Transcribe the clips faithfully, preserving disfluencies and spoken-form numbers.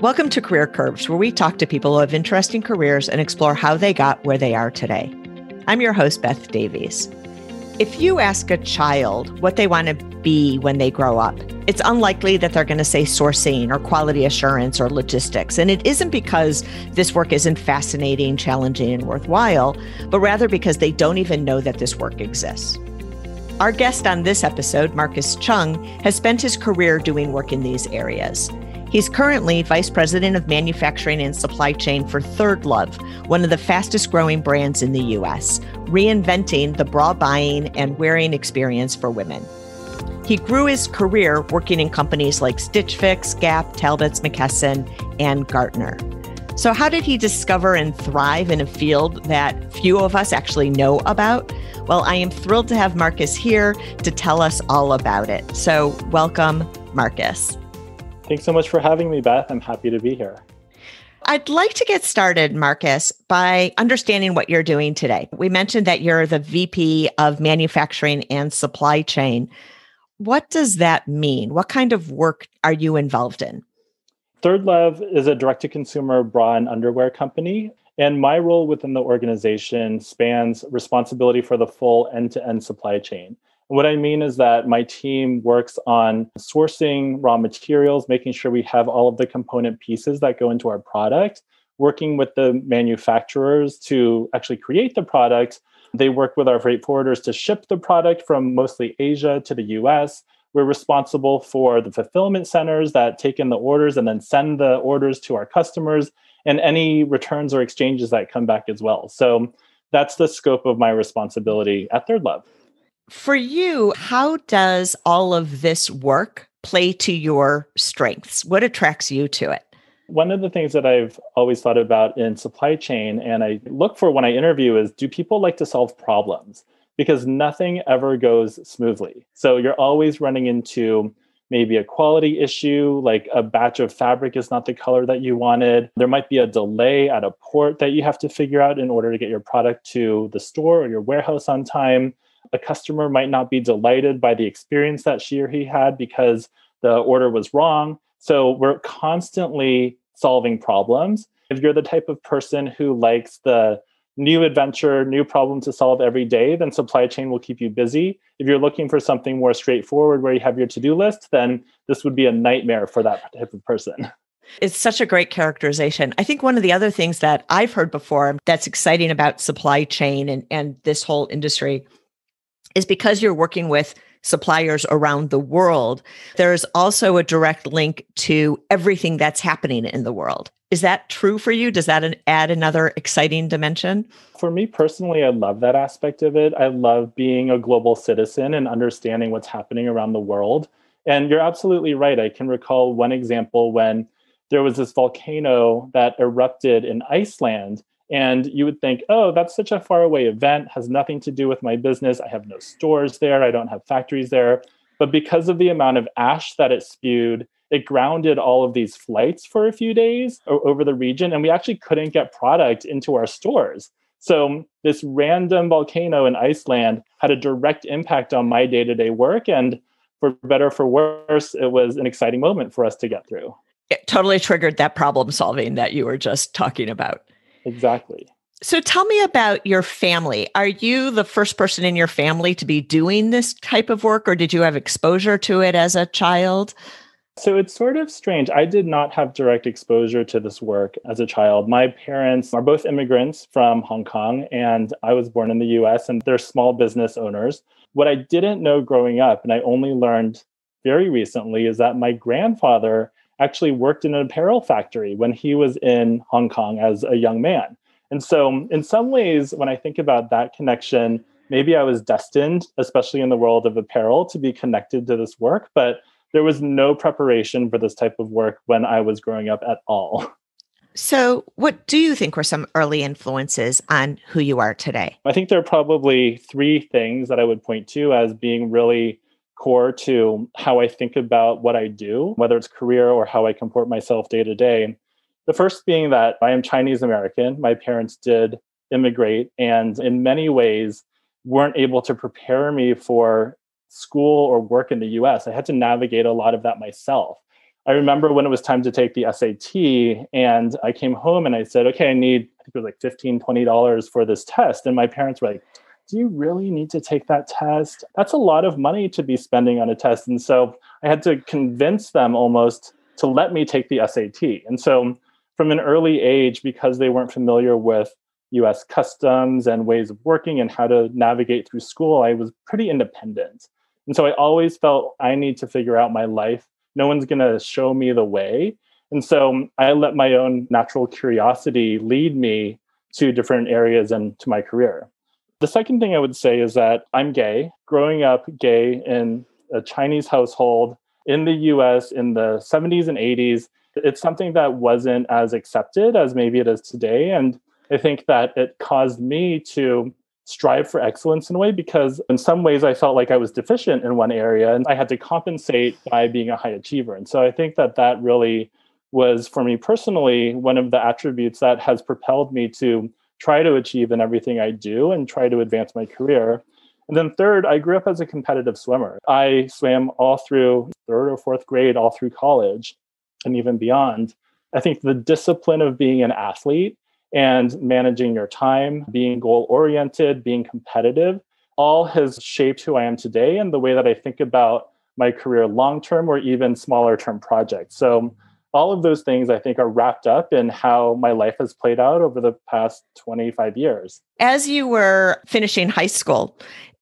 Welcome to Career Curves, where we talk to people who have interesting careers and explore how they got where they are today. I'm your host, Beth Davies. If you ask a child what they want to be when they grow up, it's unlikely that they're going to say sourcing or quality assurance or logistics. And it isn't because this work isn't fascinating, challenging, and worthwhile, but rather because they don't even know that this work exists. Our guest on this episode, Marcus Chung, has spent his career doing work in these areas. He's currently Vice President of Manufacturing and Supply Chain for Third Love, one of the fastest growing brands in the U S, reinventing the bra buying and wearing experience for women. He grew his career working in companies like Stitch Fix, Gap, Talbots, McKesson, and Gartner. So how did he discover and thrive in a field that few of us actually know about? Well, I am thrilled to have Marcus here to tell us all about it. So welcome, Marcus. Thanks so much for having me, Beth. I'm happy to be here. I'd like to get started, Marcus, by understanding what you're doing today. We mentioned that you're the V P of Manufacturing and Supply Chain. What does that mean? What kind of work are you involved in? Third Love is a direct-to-consumer bra and underwear company, and my role within the organization spans responsibility for the full end-to-end supply chain. What I mean is that my team works on sourcing raw materials, making sure we have all of the component pieces that go into our product, working with the manufacturers to actually create the product. They work with our freight forwarders to ship the product from mostly Asia to the U S. We're responsible for the fulfillment centers that take in the orders and then send the orders to our customers and any returns or exchanges that come back as well. So that's the scope of my responsibility at Third Love. For you, how does all of this work play to your strengths? What attracts you to it? One of the things that I've always thought about in supply chain, and I look for when I interview, is do people like to solve problems? Because nothing ever goes smoothly. So you're always running into maybe a quality issue, like a batch of fabric is not the color that you wanted. There might be a delay at a port that you have to figure out in order to get your product to the store or your warehouse on time. A customer might not be delighted by the experience that she or he had because the order was wrong. So we're constantly solving problems. If you're the type of person who likes the new adventure, new problem to solve every day, then supply chain will keep you busy. If you're looking for something more straightforward where you have your to-do list, then this would be a nightmare for that type of person. It's such a great characterization. I think one of the other things that I've heard before that's exciting about supply chain and, and this whole industry is because you're working with suppliers around the world, there's also a direct link to everything that's happening in the world. Is that true for you? Does that add another exciting dimension? For me personally, I love that aspect of it. I love being a global citizen and understanding what's happening around the world. And you're absolutely right. I can recall one example when there was this volcano that erupted in Iceland. And you would think, oh, that's such a far away event, has nothing to do with my business. I have no stores there. I don't have factories there. But because of the amount of ash that it spewed, it grounded all of these flights for a few days over the region. And we actually couldn't get product into our stores. So this random volcano in Iceland had a direct impact on my day-to-day work. And for better or for worse, it was an exciting moment for us to get through. It totally triggered that problem solving that you were just talking about. Exactly. So tell me about your family. Are you the first person in your family to be doing this type of work, or did you have exposure to it as a child? So it's sort of strange. I did not have direct exposure to this work as a child. My parents are both immigrants from Hong Kong, and I was born in the U S, and they're small business owners. What I didn't know growing up, and I only learned very recently, is that my grandfather actually worked in an apparel factory when he was in Hong Kong as a young man. And so in some ways, when I think about that connection, maybe I was destined, especially in the world of apparel, to be connected to this work, but there was no preparation for this type of work when I was growing up at all. So what do you think were some early influences on who you are today? I think there are probably three things that I would point to as being really core to how I think about what I do, whether it's career or how I comport myself day to day. The first being that I am Chinese American. My parents did immigrate and in many ways weren't able to prepare me for school or work in the U S. I had to navigate a lot of that myself. I remember when it was time to take the S A T and I came home and I said, okay, I need, I think it was like fifteen dollars, twenty dollars for this test. And my parents were like, do you really need to take that test? That's a lot of money to be spending on a test. And so I had to convince them almost to let me take the S A T. And so from an early age, because they weren't familiar with U S customs and ways of working and how to navigate through school, I was pretty independent. And so I always felt I need to figure out my life. No one's going to show me the way. And so I let my own natural curiosity lead me to different areas and to my career. The second thing I would say is that I'm gay. Growing up gay in a Chinese household in the U S in the seventies and eighties, it's something that wasn't as accepted as maybe it is today. And I think that it caused me to strive for excellence in a way, because in some ways I felt like I was deficient in one area and I had to compensate by being a high achiever. And so I think that that really was, for me personally, one of the attributes that has propelled me to try to achieve in everything I do and try to advance my career. And then third, I grew up as a competitive swimmer. I swam all through third or fourth grade, all through college, and even beyond. I think the discipline of being an athlete and managing your time, being goal-oriented, being competitive, all has shaped who I am today and the way that I think about my career long-term or even smaller-term projects. So all of those things, I think, are wrapped up in how my life has played out over the past twenty-five years. As you were finishing high school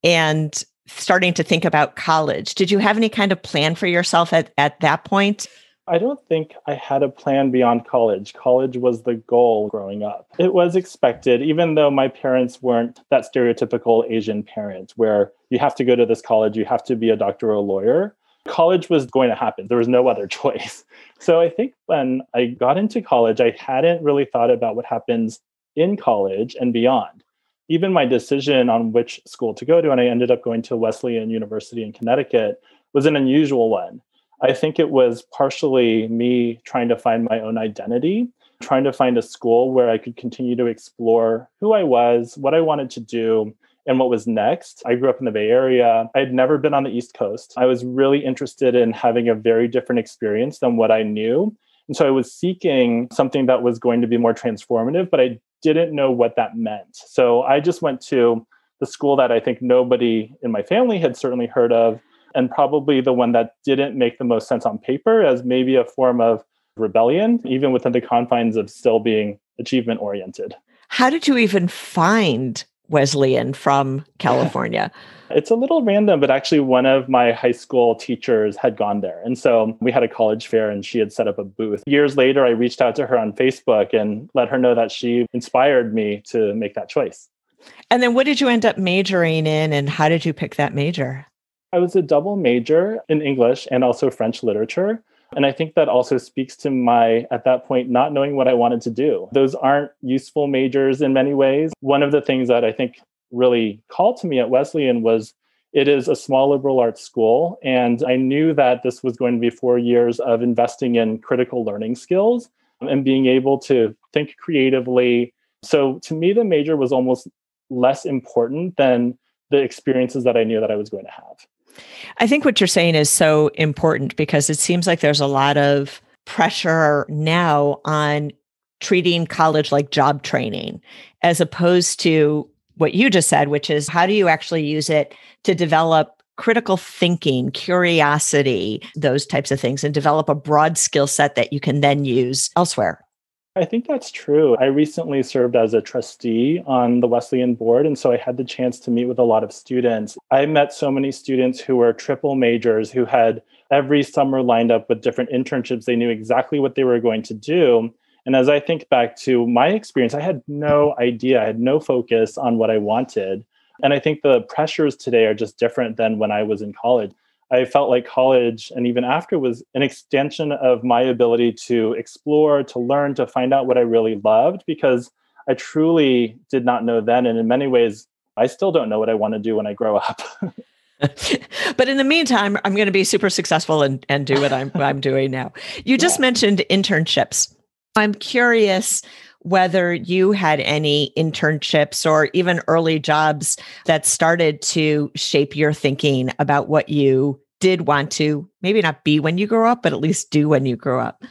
and starting to think about college, did you have any kind of plan for yourself at, at that point? I don't think I had a plan beyond college. College was the goal growing up. It was expected, even though my parents weren't that stereotypical Asian parent where you have to go to this college, you have to be a doctor or a lawyer. College was going to happen. There was no other choice. So I think when I got into college, I hadn't really thought about what happens in college and beyond. Even my decision on which school to go to, and I ended up going to Wesleyan University in Connecticut, was an unusual one. I think it was partially me trying to find my own identity, trying to find a school where I could continue to explore who I was, what I wanted to do, and what was next. I grew up in the Bay Area. I had never been on the East Coast. I was really interested in having a very different experience than what I knew. And so I was seeking something that was going to be more transformative, but I didn't know what that meant. So I just went to the school that I think nobody in my family had certainly heard of, and probably the one that didn't make the most sense on paper as maybe a form of rebellion, even within the confines of still being achievement oriented. How did you even find Wesleyan from California? It's a little random, but actually one of my high school teachers had gone there. And so we had a college fair and she had set up a booth. Years later, I reached out to her on Facebook and let her know that she inspired me to make that choice. And then what did you end up majoring in and how did you pick that major? I was a double major in English and also French literature. And I think that also speaks to my, at that point, not knowing what I wanted to do. Those aren't useful majors in many ways. One of the things that I think really called to me at Wesleyan was it is a small liberal arts school. And I knew that this was going to be four years of investing in critical learning skills and being able to think creatively. So to me, the major was almost less important than the experiences that I knew that I was going to have. I think what you're saying is so important because it seems like there's a lot of pressure now on treating college like job training, as opposed to what you just said, which is how do you actually use it to develop critical thinking, curiosity, those types of things, and develop a broad skill set that you can then use elsewhere. I think that's true. I recently served as a trustee on the Wesleyan board, and so I had the chance to meet with a lot of students. I met so many students who were triple majors, who had every summer lined up with different internships. They knew exactly what they were going to do. And as I think back to my experience, I had no idea. I had no focus on what I wanted. And I think the pressures today are just different than when I was in college. I felt like college, and even after, was an extension of my ability to explore, to learn, to find out what I really loved, because I truly did not know then. And in many ways, I still don't know what I want to do when I grow up. But in the meantime, I'm going to be super successful and, and do what I'm, I'm doing now. You just yeah. mentioned internships. I'm curious whether you had any internships or even early jobs that started to shape your thinking about what you did want to maybe not be when you grow up, but at least do when you grow up?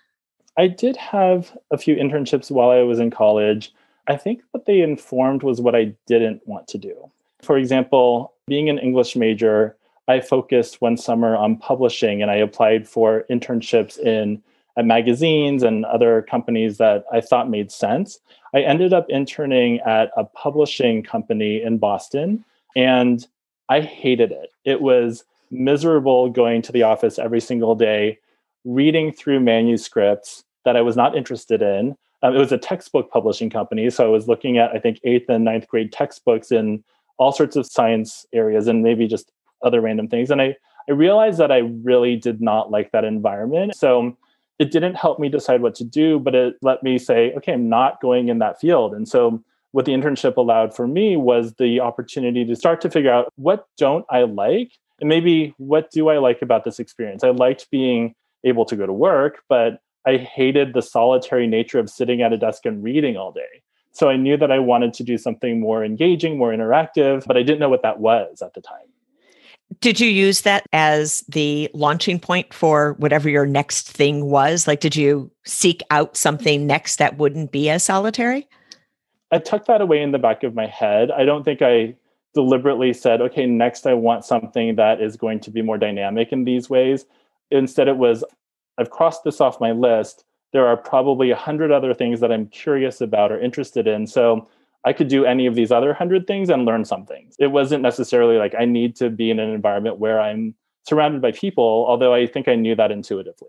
I did have a few internships while I was in college. I think what they informed was what I didn't want to do. For example, being an English major, I focused one summer on publishing and I applied for internships in at magazines and other companies that I thought made sense. I ended up interning at a publishing company in Boston and I hated it. It was miserable going to the office every single day, reading through manuscripts that I was not interested in. Um, it was a textbook publishing company. So I was looking at, I think, eighth and ninth grade textbooks in all sorts of science areas and maybe just other random things. And I, I realized that I really did not like that environment. So it didn't help me decide what to do, but it let me say, okay, I'm not going in that field. And so what the internship allowed for me was the opportunity to start to figure out what don't I like? And maybe what do I like about this experience? I liked being able to go to work, but I hated the solitary nature of sitting at a desk and reading all day. So I knew that I wanted to do something more engaging, more interactive, but I didn't know what that was at the time. Did you use that as the launching point for whatever your next thing was? Like, did you seek out something next that wouldn't be as solitary? I tucked that away in the back of my head. I don't think I deliberately said, okay, next I want something that is going to be more dynamic in these ways. Instead, it was, I've crossed this off my list. There are probably a hundred other things that I'm curious about or interested in. So I could do any of these other hundred things and learn something. It wasn't necessarily like I need to be in an environment where I'm surrounded by people, although I think I knew that intuitively.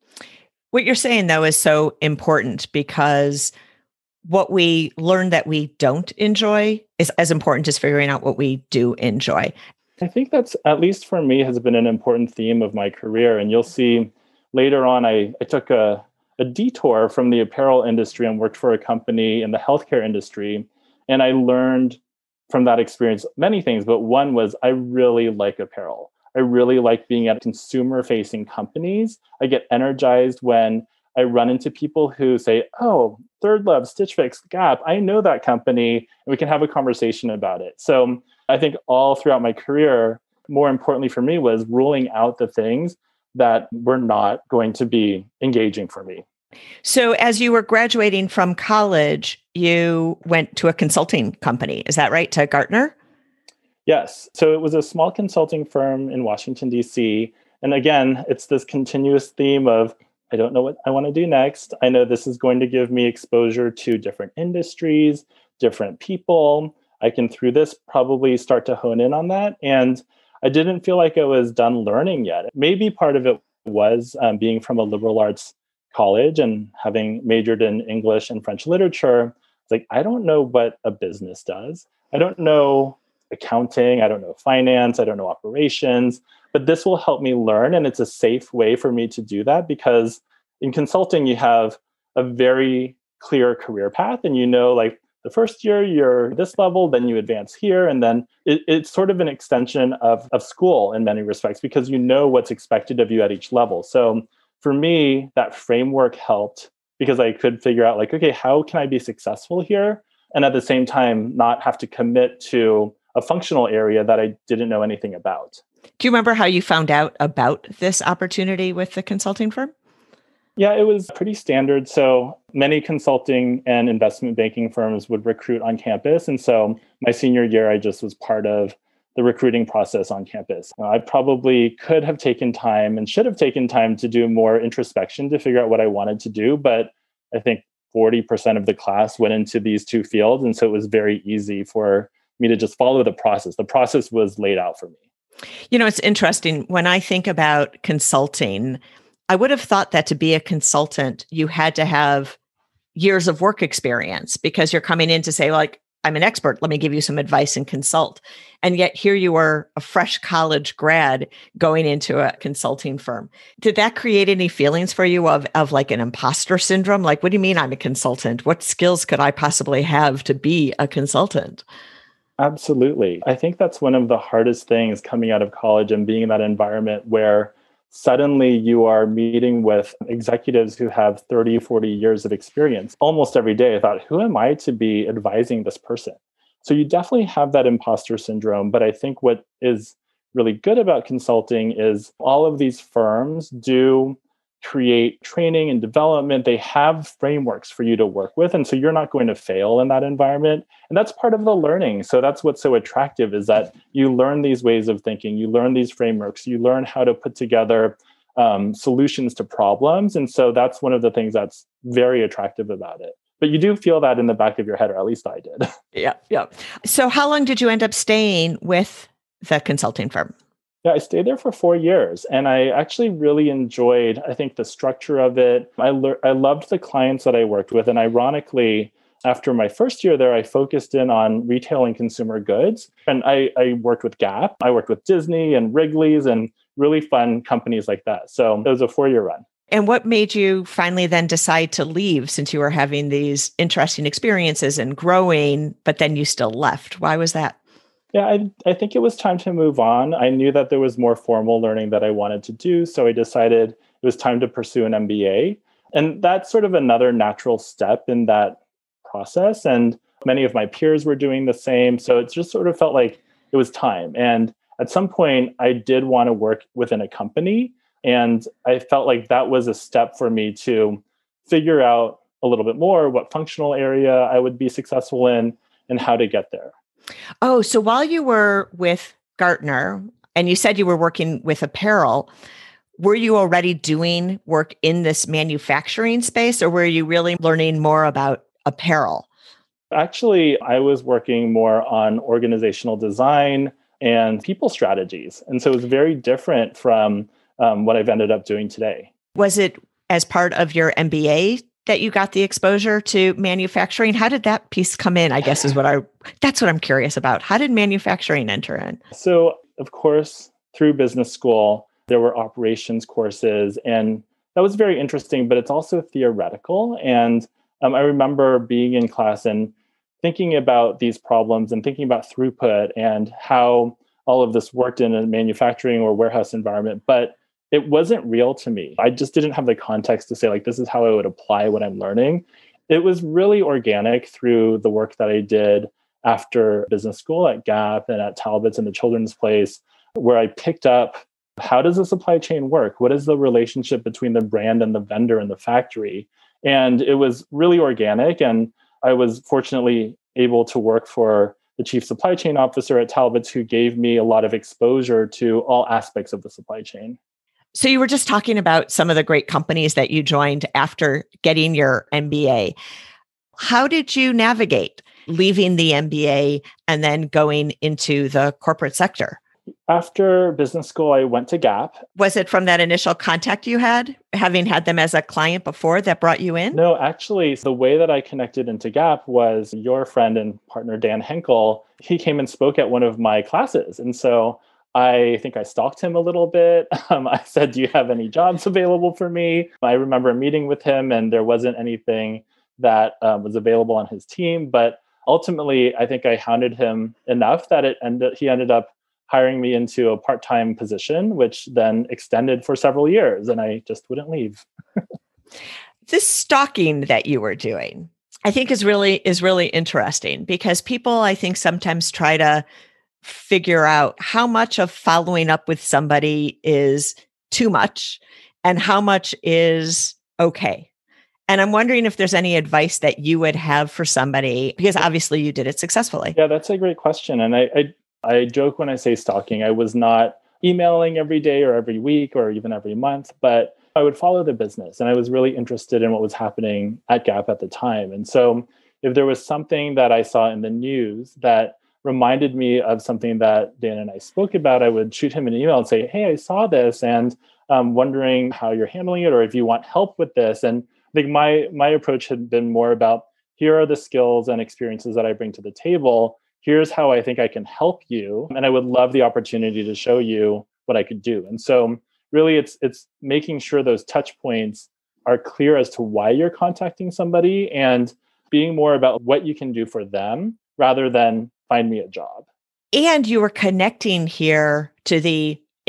What you're saying, though, is so important because what we learn that we don't enjoy is as important as figuring out what we do enjoy. I think that's, at least for me, has been an important theme of my career. And you'll see later on, I, I took a, a detour from the apparel industry and worked for a company in the healthcare industry. And I learned from that experience many things, but one was I really like apparel. I really like being at consumer-facing companies. I get energized when I run into people who say, oh, Third Love, Stitch Fix, Gap, I know that company, and we can have a conversation about it. So I think all throughout my career, more importantly for me, was ruling out the things that were not going to be engaging for me. So as you were graduating from college, you went to a consulting company. Is that right? To Gartner? Yes. So it was a small consulting firm in Washington, D C. And again, it's this continuous theme of, I don't know what I want to do next. I know this is going to give me exposure to different industries, different people. I can, through this, probably start to hone in on that. And I didn't feel like I was done learning yet. Maybe part of it was um, being from a liberal arts college and having majored in English and French literature. It's like, I don't know what a business does. I don't know accounting. I don't know finance. I don't know operations. But this will help me learn. And it's a safe way for me to do that because in consulting, you have a very clear career path. And you know, like the first year, you're this level, then you advance here. And then it, it's sort of an extension of, of school in many respects because you know what's expected of you at each level. So for me, that framework helped because I could figure out like, okay, how can I be successful here? And at the same time, not have to commit to a functional area that I didn't know anything about. Do you remember how you found out about this opportunity with the consulting firm? Yeah, it was pretty standard. So many consulting and investment banking firms would recruit on campus. And so my senior year, I just was part of the recruiting process on campus. I probably could have taken time and should have taken time to do more introspection to figure out what I wanted to do. But I think forty percent of the class went into these two fields. And so it was very easy for me to just follow the process. The process was laid out for me. You know, it's interesting. When I think about consulting, I would have thought that to be a consultant, you had to have years of work experience because you're coming in to say, like, I'm an expert. Let me give you some advice and consult. And yet here you are, a fresh college grad going into a consulting firm. Did that create any feelings for you of, of like an imposter syndrome? Like, what do you mean I'm a consultant? What skills could I possibly have to be a consultant? Absolutely. I think that's one of the hardest things coming out of college and being in that environment where suddenly you are meeting with executives who have thirty, forty years of experience. Almost every day, I thought, who am I to be advising this person? So you definitely have that imposter syndrome. But I think what is really good about consulting is all of these firms do create training and development. They have frameworks for you to work with. And so you're not going to fail in that environment. And that's part of the learning. So that's what's so attractive is that you learn these ways of thinking, you learn these frameworks, you learn how to put together um, solutions to problems. And so that's one of the things that's very attractive about it. But you do feel that in the back of your head, or at least I did. Yeah, yeah. So how long did you end up staying with the consulting firm? Yeah, I stayed there for four years and I actually really enjoyed, I think, the structure of it. I, le- I loved the clients that I worked with. And ironically, after my first year there, I focused in on retail and consumer goods. And I, I worked with Gap. I worked with Disney and Wrigley's and really fun companies like that. So it was a four-year run. And what made you finally then decide to leave since you were having these interesting experiences and growing, but then you still left? Why was that? Yeah, I, I think it was time to move on. I knew that there was more formal learning that I wanted to do. So I decided it was time to pursue an M B A. And that's sort of another natural step in that process. And many of my peers were doing the same. So it just sort of felt like it was time. And at some point, I did want to work within a company. And I felt like that was a step for me to figure out a little bit more what functional area I would be successful in and how to get there. Oh, so while you were with Gartner and you said you were working with apparel, were you already doing work in this manufacturing space or were you really learning more about apparel? Actually, I was working more on organizational design and people strategies. And so it was very different from um, what I've ended up doing today. Was it as part of your M B A that you got the exposure to manufacturing? How did that piece come in, I guess is what I, that's what I'm curious about. How did manufacturing enter in? So, of course, through business school, there were operations courses, and that was very interesting, but it's also theoretical. And um, I remember being in class and thinking about these problems and thinking about throughput and how all of this worked in a manufacturing or warehouse environment. But it wasn't real to me. I just didn't have the context to say, like, this is how I would apply what I'm learning. It was really organic through the work that I did after business school at Gap and at Talbot's and the Children's Place, where I picked up, how does the supply chain work? What is the relationship between the brand and the vendor and the factory? And it was really organic. And I was fortunately able to work for the chief supply chain officer at Talbot's, who gave me a lot of exposure to all aspects of the supply chain. So you were just talking about some of the great companies that you joined after getting your M B A. How did you navigate leaving the M B A and then going into the corporate sector? After business school, I went to Gap. Was it from that initial contact you had, having had them as a client before, that brought you in? No, actually, the way that I connected into Gap was your friend and partner, Dan Henkel. He came and spoke at one of my classes. And so I think I stalked him a little bit. Um, I said, do you have any jobs available for me? I remember meeting with him and there wasn't anything that um, was available on his team. But ultimately, I think I hounded him enough that it ended, he ended up hiring me into a part-time position, which then extended for several years. And I just wouldn't leave. This stalking that you were doing, I think is really, is really interesting because people, I think, sometimes try to figure out how much of following up with somebody is too much and how much is okay. And I'm wondering if there's any advice that you would have for somebody, because obviously you did it successfully. Yeah, that's a great question. And I, I, I joke when I say stalking. I was not emailing every day or every week or even every month, but I would follow the business. And I was really interested in what was happening at Gap at the time. And so if there was something that I saw in the news that reminded me of something that Dan and I spoke about, I would shoot him an email and say, hey, I saw this and I'm wondering how you're handling it or if you want help with this. And I think my my approach had been more about, here are the skills and experiences that I bring to the table. Here's how I think I can help you. And I would love the opportunity to show you what I could do. And so really it's it's making sure those touch points are clear as to why you're contacting somebody and being more about what you can do for them rather than find me a job. And you were connecting here to the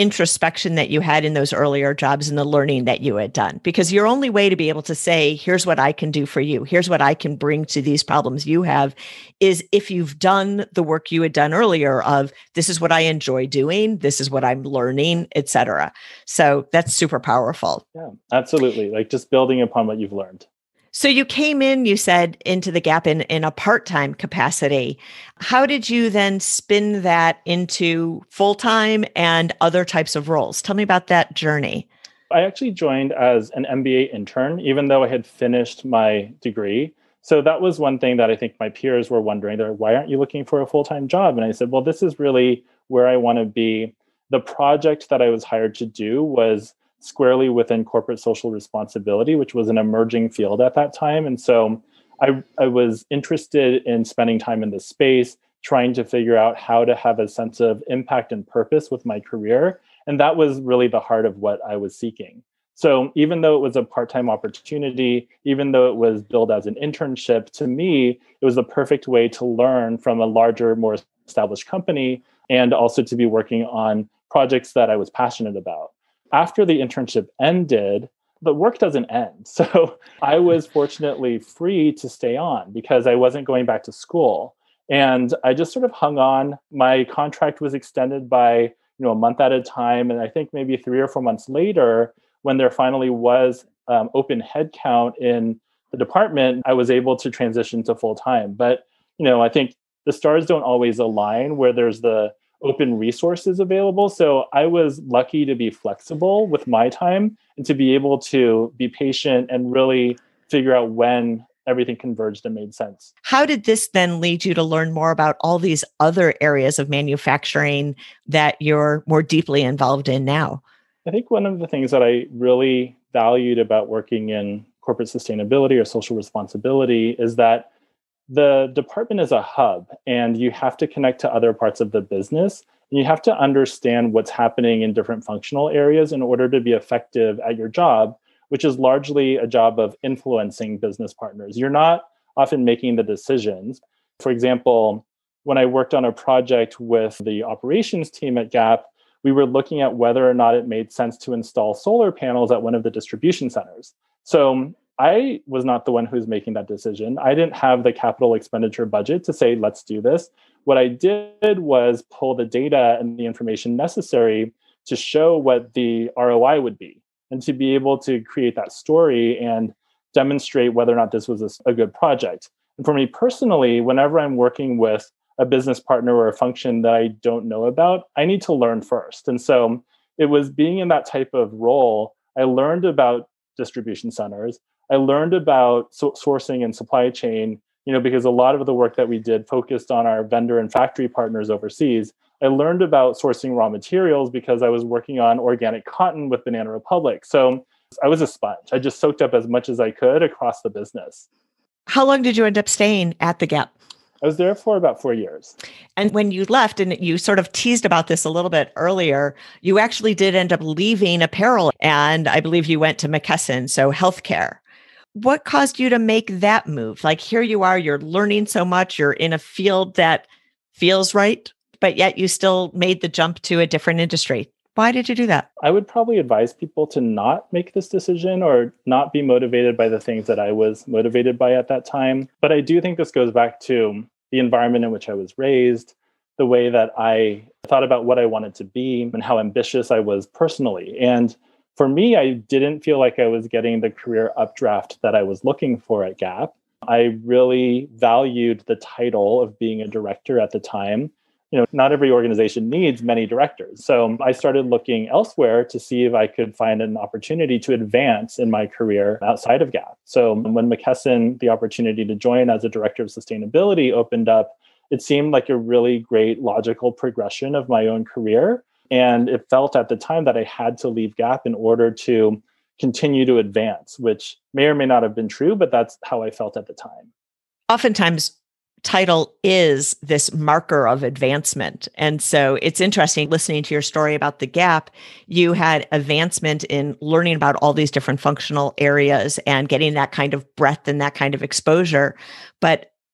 introspection that you had in those earlier jobs and the learning that you had done. Because your only way to be able to say, here's what I can do for you, here's what I can bring to these problems you have, is if you've done the work you had done earlier of, this is what I enjoy doing, this is what I'm learning, et cetera. So that's super powerful. Yeah, absolutely. Like just building upon what you've learned. So you came in, you said, into the Gap in, in a part-time capacity. How did you then spin that into full-time and other types of roles? Tell me about that journey. I actually joined as an M B A intern, even though I had finished my degree. So that was one thing that I think my peers were wondering. They're, why aren't you looking for a full-time job? And I said, well, this is really where I want to be. The project that I was hired to do was squarely within corporate social responsibility, which was an emerging field at that time. And so I, I was interested in spending time in this space, trying to figure out how to have a sense of impact and purpose with my career. And that was really the heart of what I was seeking. So even though it was a part-time opportunity, even though it was billed as an internship, to me, it was the perfect way to learn from a larger, more established company, and also to be working on projects that I was passionate about. After the internship ended, the work doesn't end. So I was fortunately free to stay on because I wasn't going back to school. And I just sort of hung on. My contract was extended by, you know, a month at a time. And I think maybe three or four months later, when there finally was um, open headcount in the department, I was able to transition to full time. But, you know, I think the stars don't always align where there's the open resources available. So I was lucky to be flexible with my time and to be able to be patient and really figure out when everything converged and made sense. How did this then lead you to learn more about all these other areas of manufacturing that you're more deeply involved in now? I think one of the things that I really valued about working in corporate sustainability or social responsibility is that the department is a hub and you have to connect to other parts of the business. And you have to understand what's happening in different functional areas in order to be effective at your job, which is largely a job of influencing business partners. You're not often making the decisions. For example, when I worked on a project with the operations team at Gap, we were looking at whether or not it made sense to install solar panels at one of the distribution centers. So I was not the one who was making that decision. I didn't have the capital expenditure budget to say, let's do this. What I did was pull the data and the information necessary to show what the R O I would be and to be able to create that story and demonstrate whether or not this was a, a good project. And for me personally, whenever I'm working with a business partner or a function that I don't know about, I need to learn first. And so it was being in that type of role, I learned about distribution centers. I learned about so- sourcing and supply chain, you know, because a lot of the work that we did focused on our vendor and factory partners overseas. I learned about sourcing raw materials because I was working on organic cotton with Banana Republic. So I was a sponge. I just soaked up as much as I could across the business. How long did you end up staying at the Gap? I was there for about four years. And when you left, and you sort of teased about this a little bit earlier, you actually did end up leaving apparel. And I believe you went to McKesson, so healthcare. What caused you to make that move? Like, here you are, you're learning so much, you're in a field that feels right, but yet you still made the jump to a different industry. Why did you do that? I would probably advise people to not make this decision or not be motivated by the things that I was motivated by at that time. But I do think this goes back to the environment in which I was raised, the way that I thought about what I wanted to be and how ambitious I was personally. And for me, I didn't feel like I was getting the career updraft that I was looking for at Gap. I really valued the title of being a director at the time. You know, not every organization needs many directors. So I started looking elsewhere to see if I could find an opportunity to advance in my career outside of Gap. So when McKesson, the opportunity to join as a director of sustainability opened up, it seemed like a really great logical progression of my own career. And it felt at the time that I had to leave Gap in order to continue to advance, which may or may not have been true, but that's how I felt at the time. Oftentimes, title is this marker of advancement. And so it's interesting listening to your story about the Gap. You had advancement in learning about all these different functional areas and getting that kind of breadth and that kind of exposure. But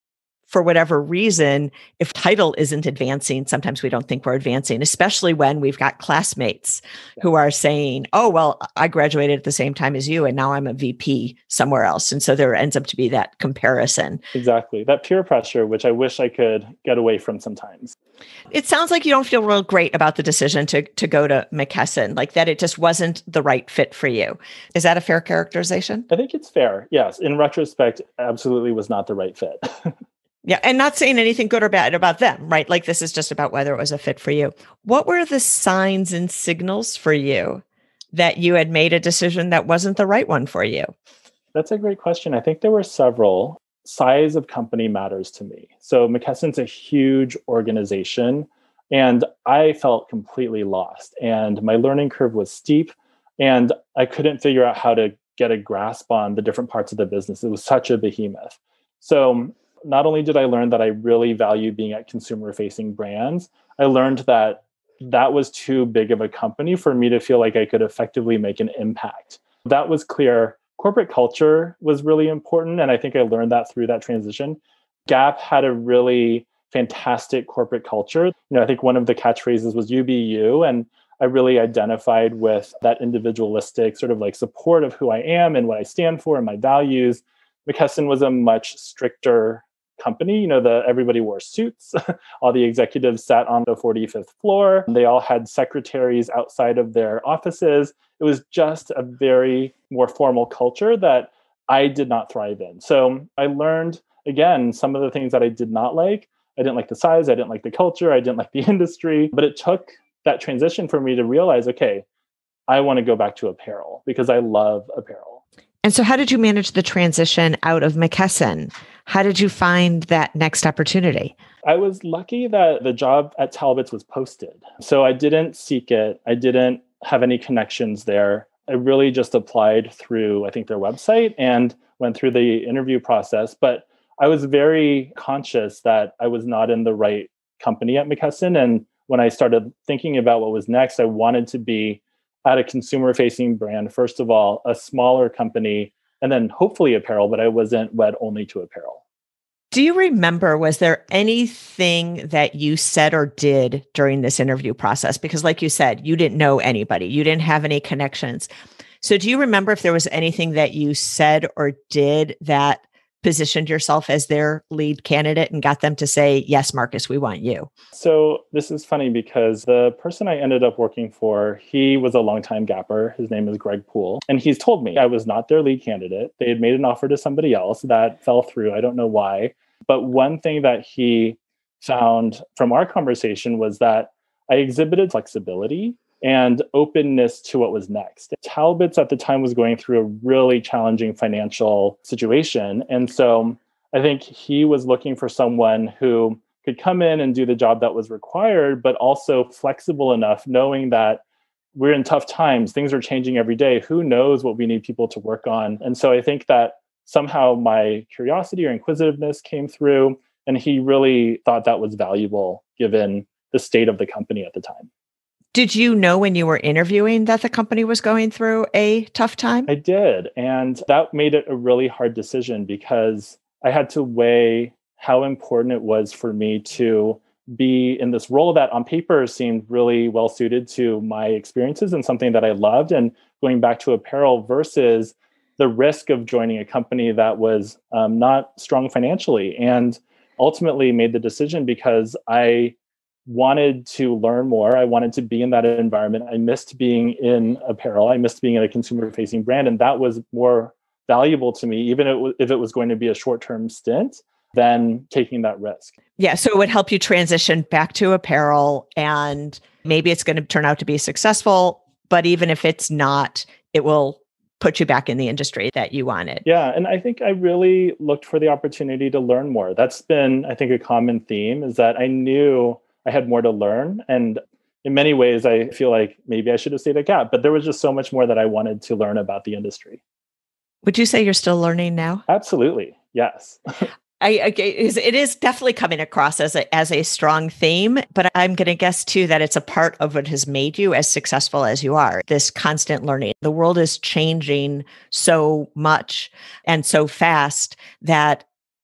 for whatever reason, if title isn't advancing, sometimes we don't think we're advancing, especially when we've got classmates who are saying, oh, well, I graduated at the same time as you, and now I'm a V P somewhere else. And so there ends up to be that comparison. Exactly. That peer pressure, which I wish I could get away from sometimes. It sounds like you don't feel real great about the decision to, to go to McKesson, like that it just wasn't the right fit for you. Is that a fair characterization? I think it's fair. Yes. In retrospect, absolutely was not the right fit. Yeah. And not saying anything good or bad about them, right? Like this is just about whether it was a fit for you. What were the signs and signals for you that you had made a decision that wasn't the right one for you? That's a great question. I think there were several. Size of company matters to me. So McKesson's a huge organization, and I felt completely lost. And my learning curve was steep, and I couldn't figure out how to get a grasp on the different parts of the business. It was such a behemoth. So not only did I learn that I really value being at consumer-facing brands, I learned that that was too big of a company for me to feel like I could effectively make an impact. That was clear. Corporate culture was really important, and I think I learned that through that transition. Gap had a really fantastic corporate culture. You know, I think one of the catchphrases was "You be you," and I really identified with that individualistic sort of like support of who I am and what I stand for and my values. McKesson was a much stricter company. You know, the everybody wore suits. All the executives sat on the forty-fifth floor. They all had secretaries outside of their offices. It was just a very more formal culture that I did not thrive in. So I learned, again, some of the things that I did not like. I didn't like the size. I didn't like the culture. I didn't like the industry. But it took that transition for me to realize, okay, I want to go back to apparel because I love apparel. And so how did you manage the transition out of McKesson? How did you find that next opportunity? I was lucky that the job at Talbots was posted. So I didn't seek it. I didn't have any connections there. I really just applied through, I think, their website and went through the interview process. But I was very conscious that I was not in the right company at McKesson. And when I started thinking about what was next, I wanted to be at a consumer-facing brand, first of all, a smaller company, and then hopefully apparel, but I wasn't wed only to apparel. Do you remember, was there anything that you said or did during this interview process? Because like you said, you didn't know anybody, you didn't have any connections. So do you remember if there was anything that you said or did that positioned yourself as their lead candidate and got them to say, yes, Marcus, we want you? So this is funny because the person I ended up working for, he was a longtime Gapper. His name is Greg Poole. And he's told me I was not their lead candidate. They had made an offer to somebody else that fell through. I don't know why. But one thing that he found from our conversation was that I exhibited flexibility and openness to what was next. Talbots at the time was going through a really challenging financial situation. And so I think he was looking for someone who could come in and do the job that was required, but also flexible enough, knowing that we're in tough times, things are changing every day. Who knows what we need people to work on? And so I think that somehow my curiosity or inquisitiveness came through, and he really thought that was valuable given the state of the company at the time. Did you know when you were interviewing that the company was going through a tough time? I did. And that made it a really hard decision because I had to weigh how important it was for me to be in this role that on paper seemed really well suited to my experiences and something that I loved, and going back to apparel versus the risk of joining a company that was um, not strong financially. And ultimately made the decision because I wanted to learn more. I wanted to be in that environment. I missed being in apparel. I missed being in a consumer-facing brand. And that was more valuable to me, even if it was going to be a short-term stint, than taking that risk. Yeah. So it would help you transition back to apparel, and maybe it's going to turn out to be successful, but even if it's not, it will put you back in the industry that you wanted. Yeah. And I think I really looked for the opportunity to learn more. That's been, I think, a common theme, is that I knew I had more to learn. And in many ways, I feel like maybe I should have stayed at Gap, but there was just so much more that I wanted to learn about the industry. Would you say you're still learning now? Absolutely. Yes. I, I, it is definitely coming across as a, as a strong theme, but I'm going to guess too that it's a part of what has made you as successful as you are, this constant learning. The world is changing so much and so fast that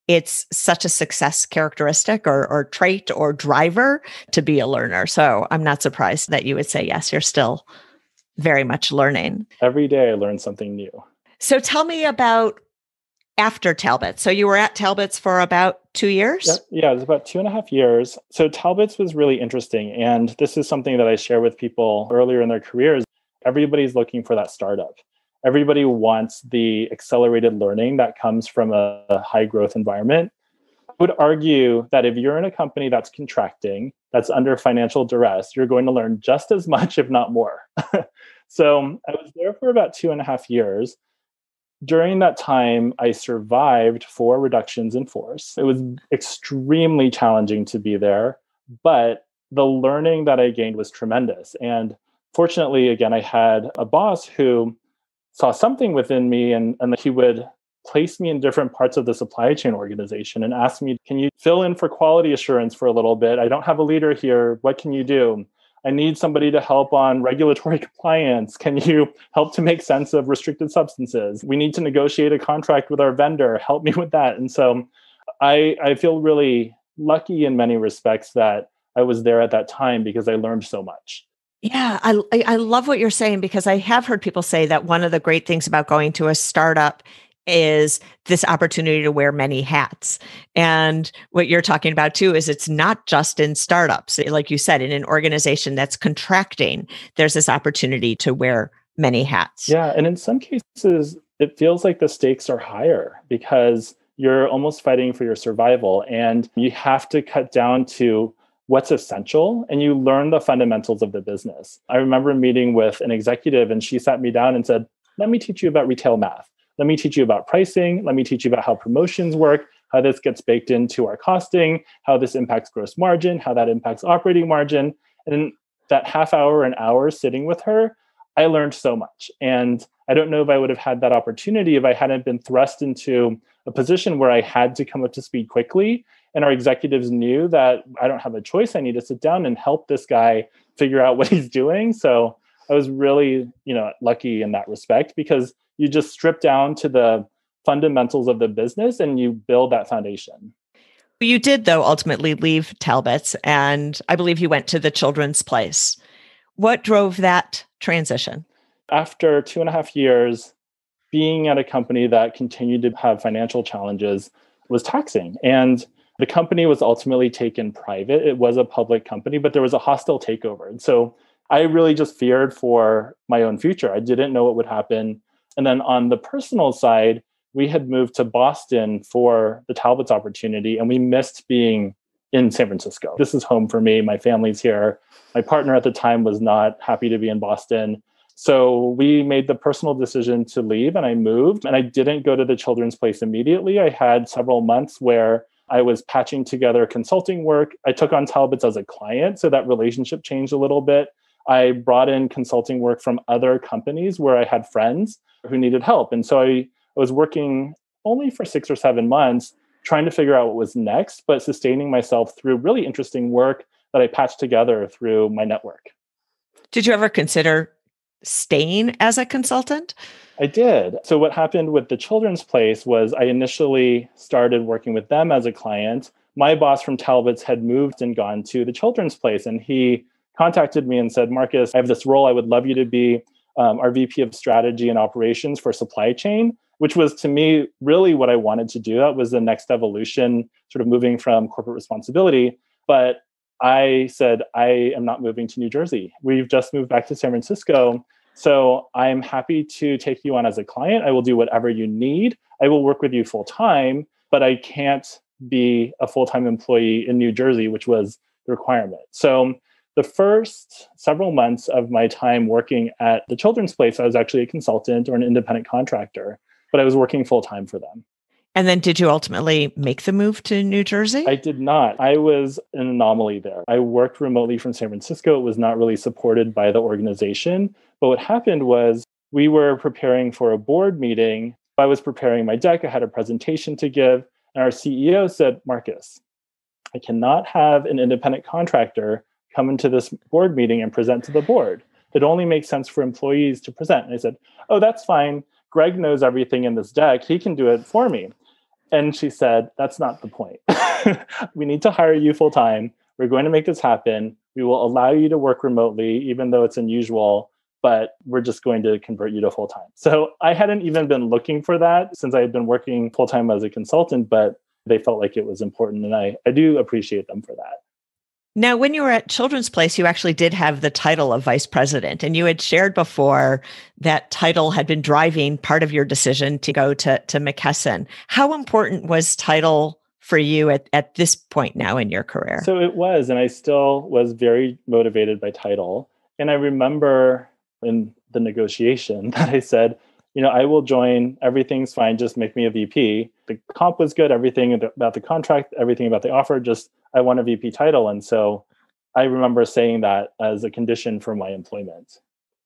it's such a success characteristic or, or trait or driver to be a learner. So I'm not surprised that you would say, yes, you're still very much learning. Every day I learn something new. So tell me about after Talbot. So you were at Talbot's for about two years? Yep. Yeah, it was about two and a half years. So Talbot's was really interesting. And this is something that I share with people earlier in their careers. Everybody's looking for that startup. Everybody wants the accelerated learning that comes from a, a high growth environment. I would argue that if you're in a company that's contracting, that's under financial duress, you're going to learn just as much, if not more. So I was there for about two and a half years. During that time, I survived four reductions in force. It was extremely challenging to be there, but the learning that I gained was tremendous. And fortunately, again, I had a boss who saw something within me, and, and he would place me in different parts of the supply chain organization and ask me, can you fill in for quality assurance for a little bit? I don't have a leader here. What can you do? I need somebody to help on regulatory compliance. Can you help to make sense of restricted substances? We need to negotiate a contract with our vendor. Help me with that. And so I, I feel really lucky in many respects that I was there at that time because I learned so much. Yeah, I, I love what you're saying, because I have heard people say that one of the great things about going to a startup is this opportunity to wear many hats. And what you're talking about too is it's not just in startups. Like you said, in an organization that's contracting, there's this opportunity to wear many hats. Yeah. And in some cases, it feels like the stakes are higher because you're almost fighting for your survival and you have to cut down to what's essential and you learn the fundamentals of the business. I remember meeting with an executive and she sat me down and said, let me teach you about retail math. Let me teach you about pricing. Let me teach you about how promotions work, how this gets baked into our costing, how this impacts gross margin, how that impacts operating margin. And in that half hour, an hour sitting with her, I learned so much. And I don't know if I would have had that opportunity if I hadn't been thrust into a position where I had to come up to speed quickly. And our executives knew that I don't have a choice. I need to sit down and help this guy figure out what he's doing. So I was really, you know, lucky in that respect because you just strip down to the fundamentals of the business and you build that foundation. You did, though, ultimately leave Talbot's, and I believe you went to the Children's Place. What drove that transition? After two and a half years, being at a company that continued to have financial challenges was taxing. And the company was ultimately taken private. It was a public company, but there was a hostile takeover. And so I really just feared for my own future. I didn't know what would happen. And then on the personal side, we had moved to Boston for the Talbot's opportunity, and we missed being in San Francisco. This is home for me. My family's here. My partner at the time was not happy to be in Boston. So we made the personal decision to leave, and I moved. And I didn't go to the Children's Place immediately. I had several months where I was patching together consulting work. I took on Talbot's as a client, so that relationship changed a little bit. I brought in consulting work from other companies where I had friends who needed help. And so I, I was working only for six or seven months, trying to figure out what was next, but sustaining myself through really interesting work that I patched together through my network. Did you ever consider staying as a consultant? I did. So what happened with the Children's Place was I initially started working with them as a client. My boss from Talbot's had moved and gone to the Children's Place, and he contacted me and said, Marcus, I have this role. I would love you to be um, our V P of strategy and operations for supply chain, which was to me really what I wanted to do. That was the next evolution, sort of moving from corporate responsibility. But I said, I am not moving to New Jersey. We've just moved back to San Francisco. So I'm happy to take you on as a client. I will do whatever you need. I will work with you full time, but I can't be a full-time employee in New Jersey, which was the requirement. So the first several months of my time working at the Children's Place, I was actually a consultant or an independent contractor, but I was working full-time for them. And then did you ultimately make the move to New Jersey? I did not. I was an anomaly there. I worked remotely from San Francisco. It was not really supported by the organization. But what happened was we were preparing for a board meeting. I was preparing my deck. I had a presentation to give. And our C E O said, Marcus, I cannot have an independent contractor come into this board meeting and present to the board. It only makes sense for employees to present. And I said, oh, that's fine. Greg knows everything in this deck. He can do it for me. And she said, that's not the point. We need to hire you full time. We're going to make this happen. We will allow you to work remotely, even though it's unusual, but we're just going to convert you to full time. So I hadn't even been looking for that since I had been working full time as a consultant, but they felt like it was important. And I, I do appreciate them for that. Now, when you were at Children's Place, you actually did have the title of vice president, and you had shared before that title had been driving part of your decision to go to, to McKesson. How important was title for you at, at this point now in your career? So it was, and I still was very motivated by title. And I remember in the negotiation that I said, you know, I will join. Everything's fine. Just make me a V P. The comp was good. Everything about the contract, everything about the offer, just I want a V P title. And so I remember saying that as a condition for my employment.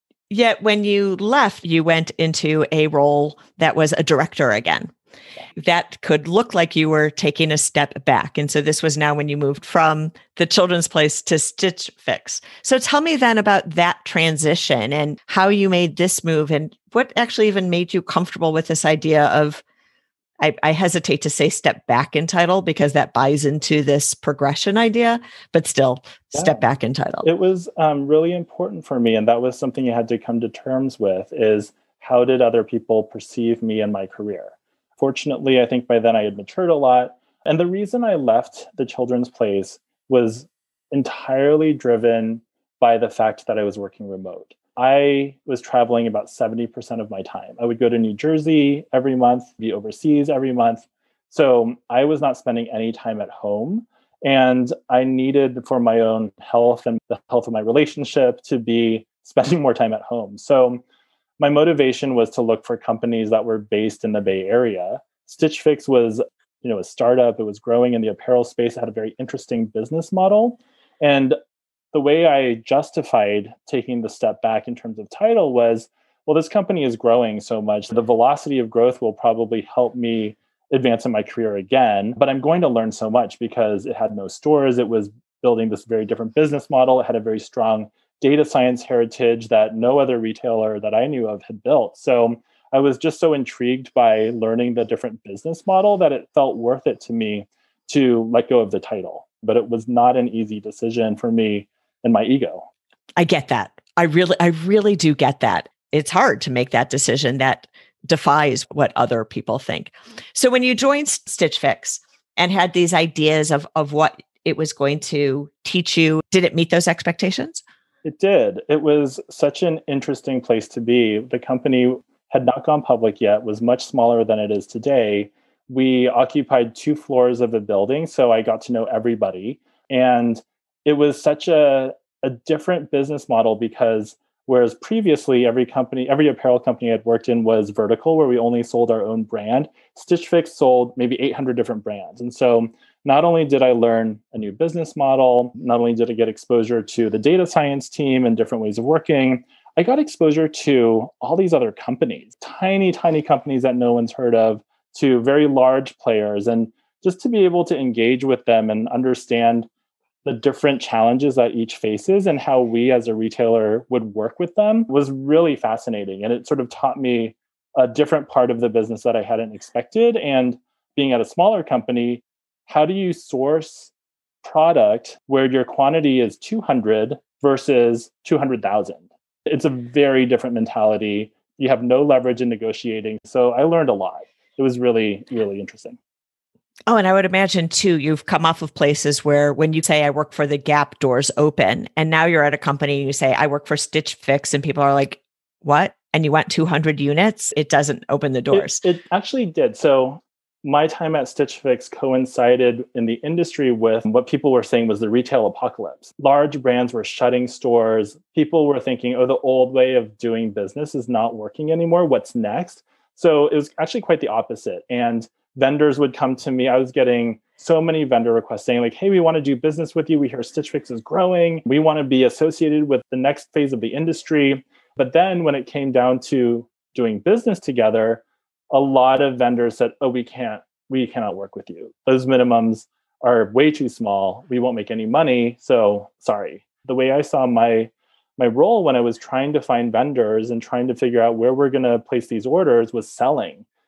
Yet when you left, you went into a role that was a director again. That could look like you were taking a step back. And so this was now when you moved from the Children's Place to Stitch Fix. So tell me then about that transition and how you made this move and what actually even made you comfortable with this idea of, I, I hesitate to say step back in title because that buys into this progression idea, but still yeah. step back in title. It was um, really important for me. And that was something you had to come to terms with is how did other people perceive me in my career? Fortunately, I think by then I had matured a lot. And the reason I left the Children's Place was entirely driven by the fact that I was working remote. I was traveling about seventy percent of my time. I would go to New Jersey every month, be overseas every month. So I was not spending any time at home. And I needed for my own health and the health of my relationship to be spending more time at home. So my motivation was to look for companies that were based in the Bay Area. Stitch Fix was, you know, a startup. It was growing in the apparel space. It had a very interesting business model. And the way I justified taking the step back in terms of title was, well, this company is growing so much. The velocity of growth will probably help me advance in my career again. But I'm going to learn so much because it had no stores. It was building this very different business model. It had a very strong data science heritage that no other retailer that I knew of had built. So I was just so intrigued by learning the different business model that it felt worth it to me to let go of the title. But it was not an easy decision for me and my ego. I get that. I really, I really do get that. It's hard to make that decision that defies what other people think. So when you joined Stitch Fix and had these ideas of, of what it was going to teach you, did it meet those expectations? It did. It was such an interesting place to be. The company had not gone public yet, was much smaller than it is today. We occupied two floors of a building, so I got to know everybody. And it was such a, a different business model because whereas previously every company, every apparel company I'd worked in was vertical, where we only sold our own brand, Stitch Fix sold maybe eight hundred different brands. And so not only did I learn a new business model, not only did I get exposure to the data science team and different ways of working, I got exposure to all these other companies, tiny, tiny companies that no one's heard of, to very large players. And just to be able to engage with them and understand the different challenges that each faces and how we as a retailer would work with them was really fascinating. And it sort of taught me a different part of the business that I hadn't expected. And being at a smaller company, how do you source product where your quantity is two hundred versus two hundred thousand? It's a very different mentality. You have no leverage in negotiating. So I learned a lot. It was really, really interesting. Oh, and I would imagine too, you've come off of places where when you say, I work for the Gap, doors open. And now you're at a company and you say, I work for Stitch Fix. And people are like, what? And you want two hundred units? It doesn't open the doors. It, it actually did. So my time at Stitch Fix coincided in the industry with what people were saying was the retail apocalypse. Large brands were shutting stores. People were thinking, oh, the old way of doing business is not working anymore. What's next? So it was actually quite the opposite. And vendors would come to me. I was getting so many vendor requests saying like, hey, we want to do business with you. We hear Stitch Fix is growing. We want to be associated with the next phase of the industry. But then when it came down to doing business together, a lot of vendors said, oh, we can't, we cannot work with you. Those minimums are way too small. We won't make any money. So sorry. The way I saw my my role when I was trying to find vendors and trying to figure out where we're going to place these orders was selling.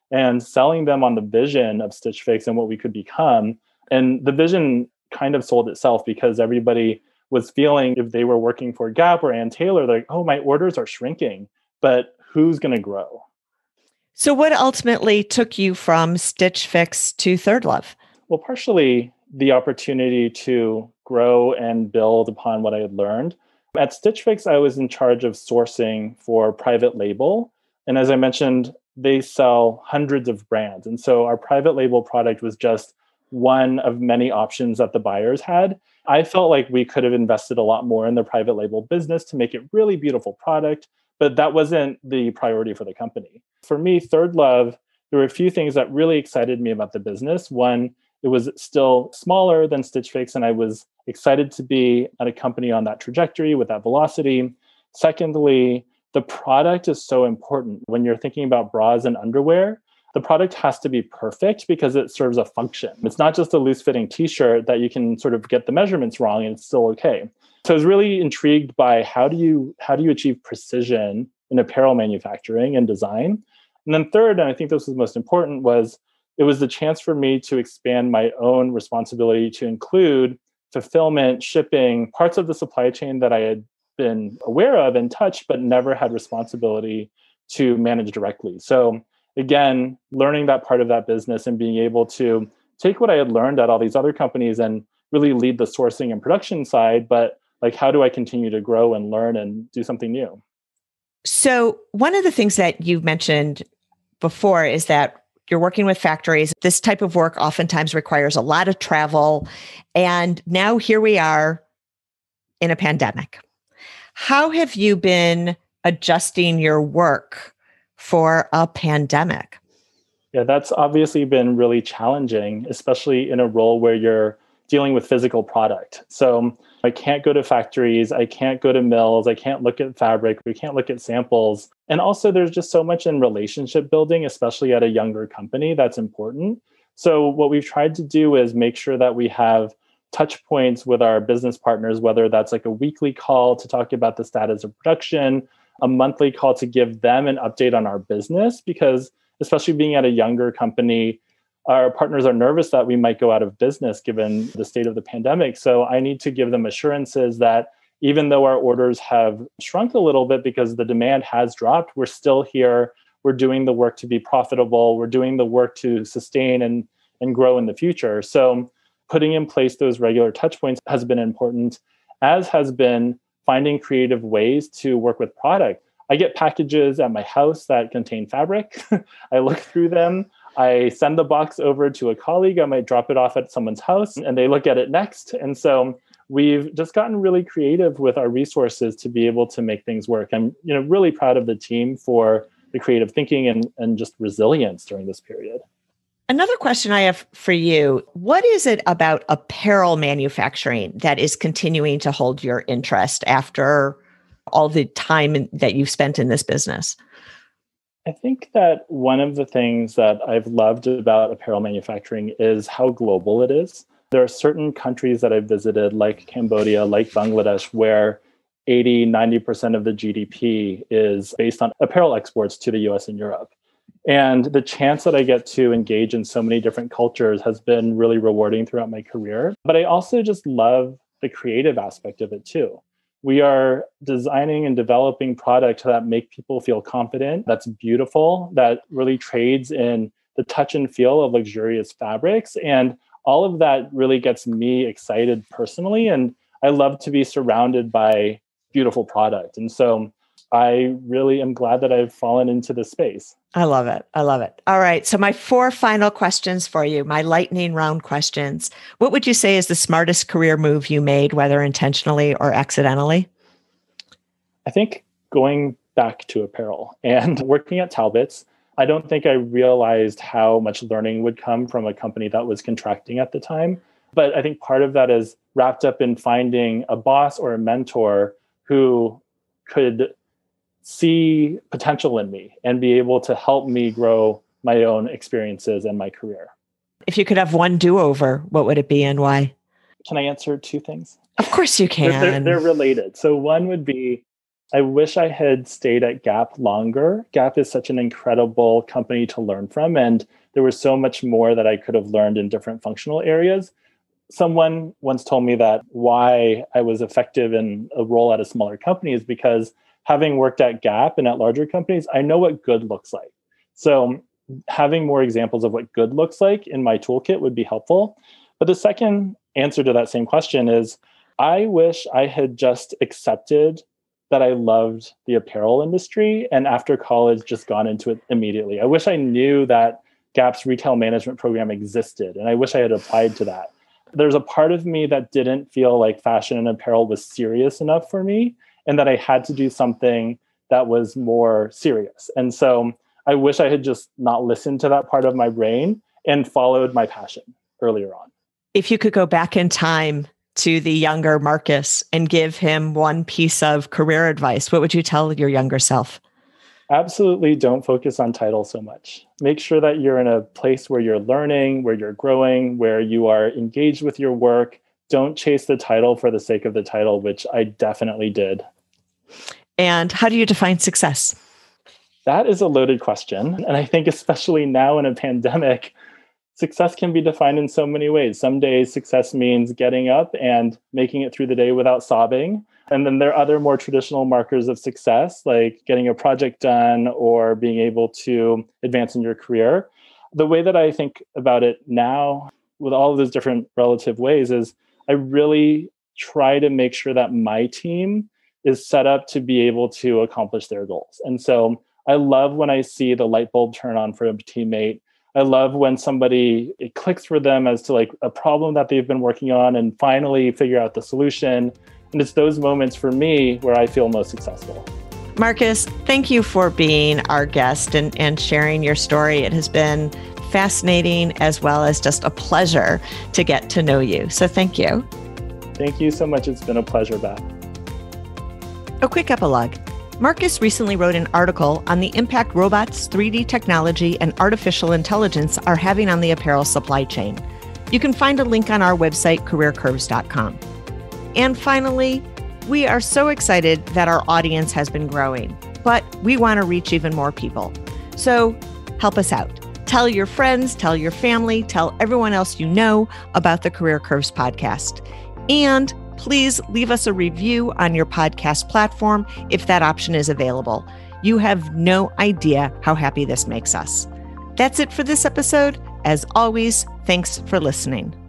and selling them on the vision of Stitch Fix and what we could become. And the vision kind of sold itself because everybody was feeling if they were working for Gap or Ann Taylor, they're like, oh, my orders are shrinking, but who's going to grow? So what ultimately took you from Stitch Fix to Third Love? Well, partially the opportunity to grow and build upon what I had learned. At Stitch Fix, I was in charge of sourcing for private label. And as I mentioned, they sell hundreds of brands. And so our private label product was just one of many options that the buyers had. I felt like we could have invested a lot more in the private label business to make it really beautiful product, but that wasn't the priority for the company. For me, Third Love, there were a few things that really excited me about the business. One, it was still smaller than Stitch Fix, and I was excited to be at a company on that trajectory with that velocity. Secondly, the product is so important. When you're thinking about bras and underwear, the product has to be perfect because it serves a function. It's not just a loose-fitting t-shirt that you can sort of get the measurements wrong and it's still okay. So I was really intrigued by how do you how do you achieve precision in apparel manufacturing and design? And then third, and I think this was most important, was it was the chance for me to expand my own responsibility to include fulfillment, shipping, parts of the supply chain that I had been aware of and touched, but never had responsibility to manage directly. So again, learning that part of that business and being able to take what I had learned at all these other companies and really lead the sourcing and production side, but like, how do I continue to grow and learn and do something new? So one of the things that you've mentioned before is that you're working with factories. This type of work oftentimes requires a lot of travel. And now here we are in a pandemic. How have you been adjusting your work for a pandemic? Yeah, that's obviously been really challenging, especially in a role where you're dealing with physical product. So I can't go to factories, I can't go to mills, I can't look at fabric, we can't look at samples. And also there's just so much in relationship building, especially at a younger company, that's important. So what we've tried to do is make sure that we have touch points with our business partners, whether that's like a weekly call to talk about the status of production, a monthly call to give them an update on our business, because especially being at a younger company, our partners are nervous that we might go out of business given the state of the pandemic. So I need to give them assurances that even though our orders have shrunk a little bit because the demand has dropped, we're still here. We're doing the work to be profitable. We're doing the work to sustain and, and grow in the future. So putting in place those regular touch points has been important, as has been finding creative ways to work with product. I get packages at my house that contain fabric. I look through them. I send the box over to a colleague. I might drop it off at someone's house and they look at it next. And so we've just gotten really creative with our resources to be able to make things work. I'm you know, really proud of the team for the creative thinking and, and just resilience during this period. Another question I have for you, what is it about apparel manufacturing that is continuing to hold your interest after all the time that you've spent in this business? I think that one of the things that I've loved about apparel manufacturing is how global it is. There are certain countries that I've visited, like Cambodia, like Bangladesh, where eighty, ninety percent of the G D P is based on apparel exports to the U S and Europe. And the chance that I get to engage in so many different cultures has been really rewarding throughout my career. But I also just love the creative aspect of it too. We are designing and developing products that make people feel confident, that's beautiful, that really trades in the touch and feel of luxurious fabrics. And all of that really gets me excited personally. And I love to be surrounded by beautiful product. And so I really am glad that I've fallen into this space. I love it. I love it. All right. So my four final questions for you, my lightning round questions. What would you say is the smartest career move you made, whether intentionally or accidentally? I think going back to apparel and working at Talbots, I don't think I realized how much learning would come from a company that was contracting at the time. But I think part of that is wrapped up in finding a boss or a mentor who could see potential in me and be able to help me grow my own experiences and my career. If you could have one do-over, what would it be and why? Can I answer two things? Of course you can. They're, they're, they're related. So one would be I wish I had stayed at Gap longer. Gap is such an incredible company to learn from, and there was so much more that I could have learned in different functional areas. Someone once told me that why I was effective in a role at a smaller company is because having worked at Gap and at larger companies, I know what good looks like. So having more examples of what good looks like in my toolkit would be helpful. But the second answer to that same question is, I wish I had just accepted that I loved the apparel industry and after college just gone into it immediately. I wish I knew that Gap's retail management program existed, and I wish I had applied to that. There's a part of me that didn't feel like fashion and apparel was serious enough for me, and that I had to do something that was more serious. And so I wish I had just not listened to that part of my brain and followed my passion earlier on. If you could go back in time to the younger Marcus and give him one piece of career advice, what would you tell your younger self? Absolutely don't focus on title so much. Make sure that you're in a place where you're learning, where you're growing, where you are engaged with your work. Don't chase the title for the sake of the title, which I definitely did. And how do you define success? That is a loaded question. And I think especially now in a pandemic, success can be defined in so many ways. Some days success means getting up and making it through the day without sobbing. And then there are other more traditional markers of success, like getting a project done or being able to advance in your career. The way that I think about it now, with all of those different relative ways, is I really try to make sure that my team is set up to be able to accomplish their goals. And so I love when I see the light bulb turn on for a teammate. I love when somebody, it clicks for them as to like a problem that they've been working on and finally figure out the solution. And it's those moments for me where I feel most successful. Marcus, thank you for being our guest and, and sharing your story. It has been fascinating as well as just a pleasure to get to know you. So thank you. Thank you so much. It's been a pleasure, Beth. A quick epilogue. Marcus recently wrote an article on the impact robots, three D technology, and artificial intelligence are having on the apparel supply chain. You can find a link on our website, career curves dot com. And finally, we are so excited that our audience has been growing, but we want to reach even more people. So help us out. Tell your friends, tell your family, tell everyone else you know about the Career Curves podcast. And please leave us a review on your podcast platform if that option is available. You have no idea how happy this makes us. That's it for this episode. As always, thanks for listening.